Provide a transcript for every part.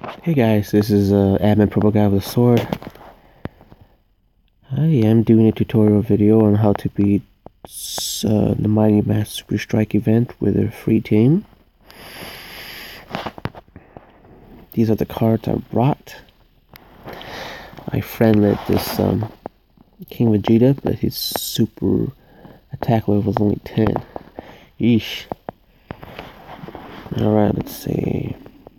Hey guys, this is Admin Purple Guy with a Sword. I am doing a tutorial video on how to beat the Mighty Mask Super Strike event with a free team. These are the cards I brought. My friend led this King Vegeta, but his super attack level was only 10. Yeesh. Alright, let's see.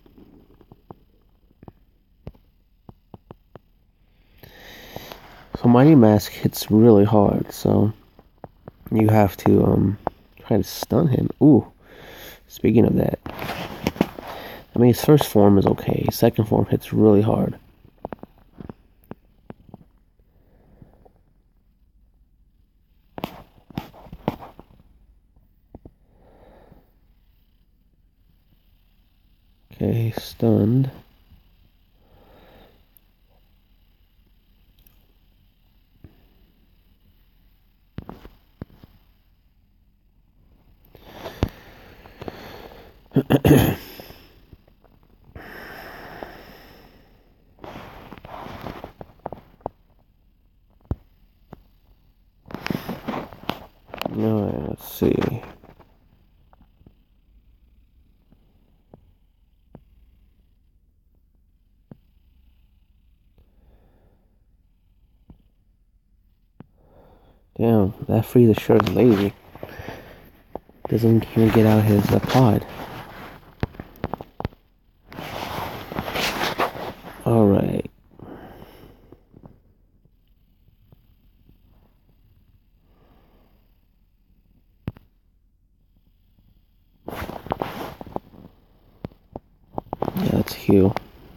So Mighty Mask hits really hard, so you have to try to stun him. Ooh, speaking of that, I mean his first form is okay, his second form hits really hard. Okay, stunned. Alright, let's see. Damn, that Frieza sure is lazy. Doesn't even get out his pod. Alright. Yeah, let's heal.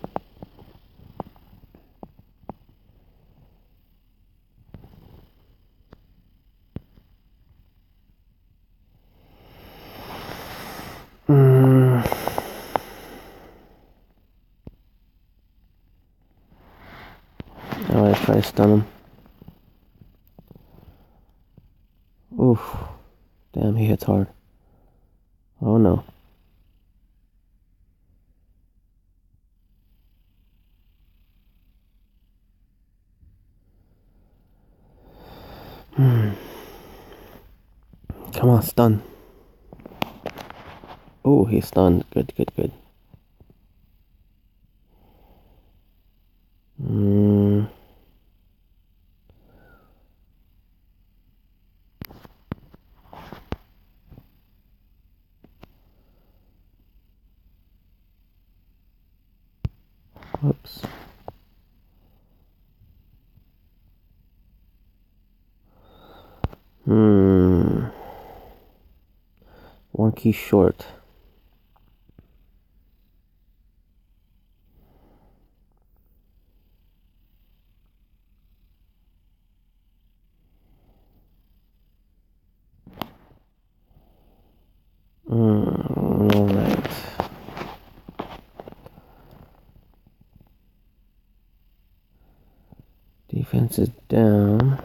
Alright, try to stun him. Oof. Damn, he hits hard. Oh no. Come on, stun. Oh, he's stunned. Good, good, good. Whoops. One key short. Alright. Defense is down.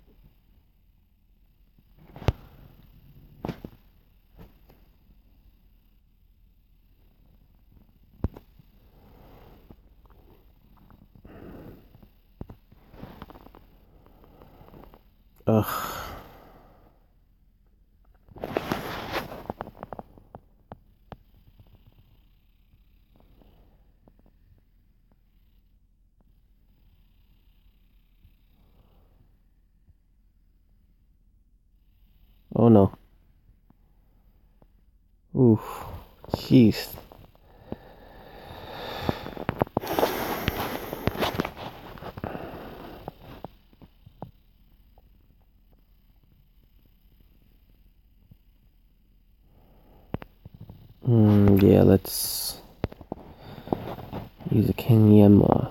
Ugh. Oh no. Oof. Jeez. Yeah, let's use a King Yemma.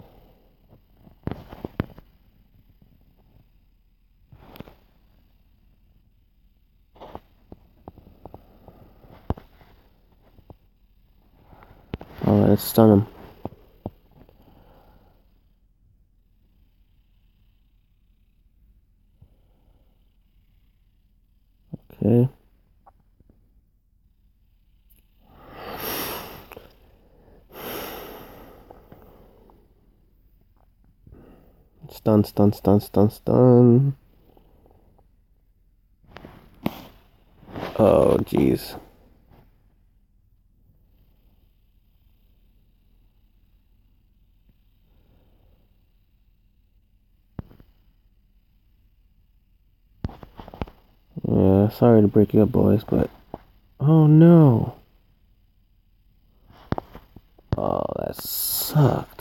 Alright, let's stun him. Okay. Stun, stun, stun, stun, stun. Oh, jeez. Yeah, sorry to break you up, boys, but... Oh, no. Oh, that sucked.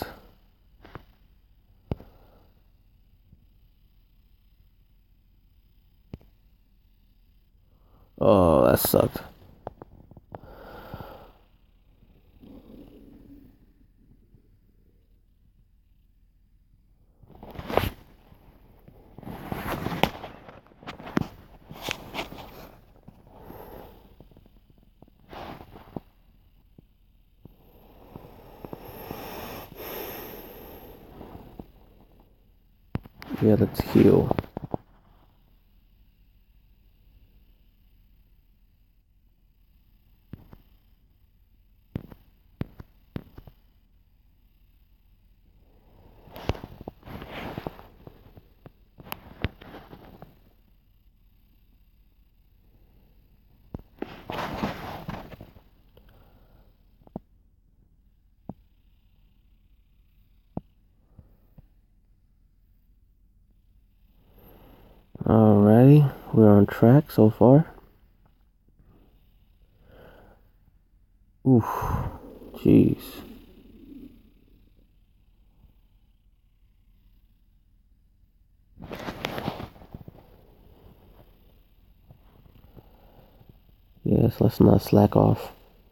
Oh, that sucked. Yeah, let's heal. Alrighty, we're on track so far. Oof, jeez. Yes, let's not slack off.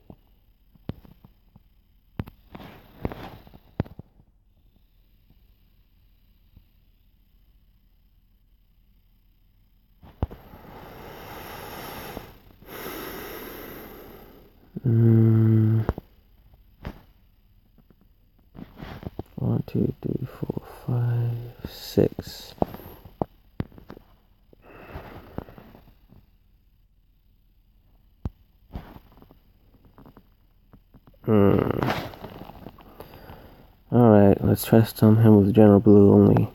One, two, three, four, 5, 6. Alright, let's try to stun him with General Blue only.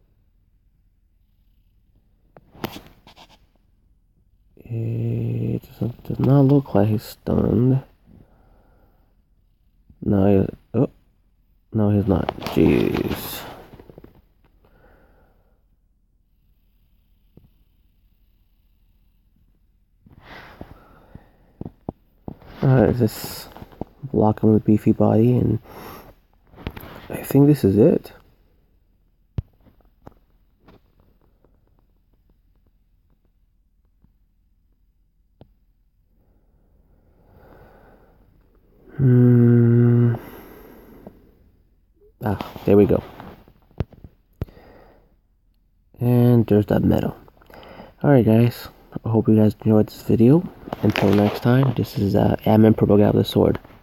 It does not look like he's stunned. No, oh, no, he's not. Jeez. Alright, just block him with beefy body, and I think this is it. There we go. And there's that medal. Alright guys, I hope you guys enjoyed this video. Until next time, this is Admin Purple Guy with the Sword.